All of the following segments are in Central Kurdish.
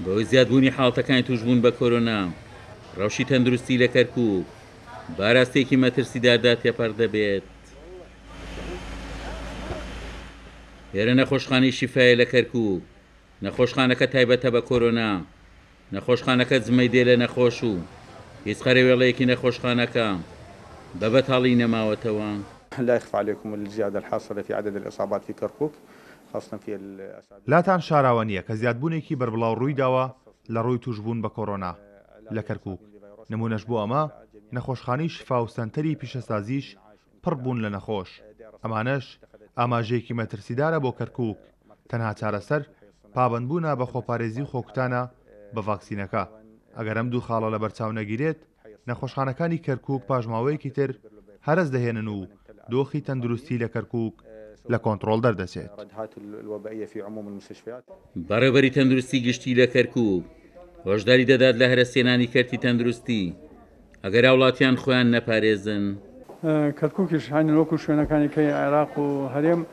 بەوەی زیادبوونی حاڵەتەکانی توشبوون بە کۆرۆنا ڕەوشی تەندروستی لە کەرکووک باراستێکی مەترسیداردا تێپەڕ دەبێت. هێرە نەخۆشخانەی شیفای لە کەرکووک، نەخۆشخانەکە تایبەتە بە کۆرۆنا، نەخۆشخانەکە جمەی دێ لە نەخۆش و هیچ خەرێوێڵەیەکی نەخۆشخانەکە بەبەتاڵی نەماوەتەوە. لا يخفى عليكم الزيادة الحاصلة في عدد الإصابات في كركوك خاصة في الأسابيع. لاتان شاراوە نییە کە زیادبوونێکی بەربڵاو ڕووی داوە لە ڕووی توشبوون بە کۆرۆنا لە کەرکووک. نمونەش بۆ ئەمە نەخۆشخانەی شفا و سەنتەری پیشەسازیش پڕ بوون لە نەخۆش. ئەمانەش ئاماژەیەکی مەترسیدارە بۆ کەرکووک. تەنها چارەسەر پابەندبوونە بە خۆپارێزی و خۆکوتانە بە ڤاکسینەکە. ئەگەر ئەم دوو خاڵە لە بەرچاو نەگیرێت نەخۆشخانەکانی کەرکووک پاژماوەیەکی تر هەرس دەهێنن و دۆخی تەندروستی لە کەرکووک لە کۆنتڕۆڵ دەردەچێت. بەڕێوەبەری تەندروستی گشتی لە کەرکووک هۆشداری دەدات لە هەرسێنانی کەرتی تەندروستی ئەگەر وڵاتیان خۆیان نەپارێزن. کەرکووکیش هاینە وەکو شوێنەکانی کەی عێراق و هەرێم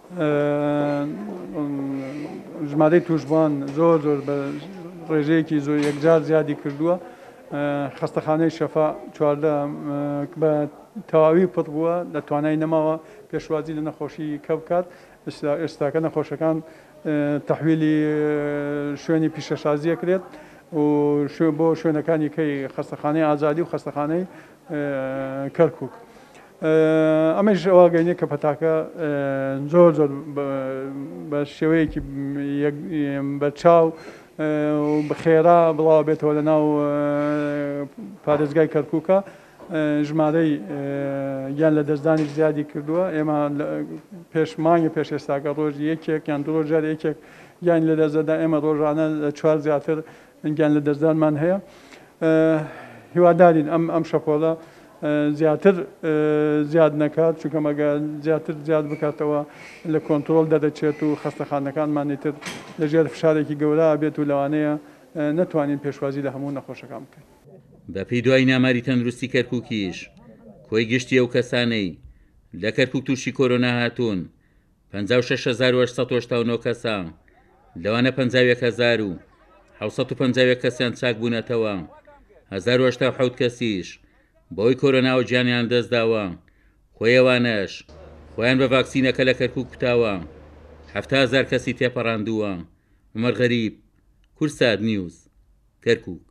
ژمارەی توشبوان زۆر بە ڕێژەیەکی زۆر یەکجار زیادی کردووە. خەستەخانەی شەفا چواردە بە تەواوی پڕ بووە لە توانای نەماوە پێشوازی لە نەخۆشی کە بکات. ئێستاکە نەخۆشەکان تەحویلی شوێنی پیشەسازیە کرێت و بۆ شوێنەکانی کەی خەستەخانەی ئازادی و خەستەخانەی کەرکووک. ئەمەش ئەوواگەینێ کە پەتاکە زۆر بە شێوەیەکی بەرچاو بە خێرا بڵاو بێتەوە لە ناو پارێزگای کەرکووکە. ژمارەی گیان لە دەستدانی زیادی کردووە. ئێمە پێشمانگە پێش ئێستاکە ڕۆژی یەکێک یان دو ڕۆژار یەکێک گیان لە دەستدەدا. ئێمە ڕۆژانە لە 4 زیاتر گیان لە دەستدانمان هەیە. هیوادارین ئەم شەپۆڵە زیاتر زیاد نەکات چونکە مەگە زیاتر زیاد بکاتەوە لە کۆنتڕۆڵ دەدەچێت و خەستەخانەکانمانی تر لەژێر فشارێکی گەورە بێت و لەوانەیە نەتوانین پێشوازی لە هەموو نەخۆشەکان بکەین. بەپێی دوای ناماری تەندروستی کەرکووکیش کۆی گشتی ئەو کەسانەی لە کەرکووک تووشی کۆرۆنا هاتوون 56,889 کەسە، لەوانە 51,750 کەسیان چاک بوونەتەوە، 1,087 کەسیش بەوەی کۆرۆناوە گیانیان دەستداوە. خۆیەوانەش خۆیان بە ڤاکسینەکە لە کەرکووک کوتاوە. 70,000 کەسی تێپەڕاندووە. عومەر غەریب، کورسات نیوز، کەرکووک.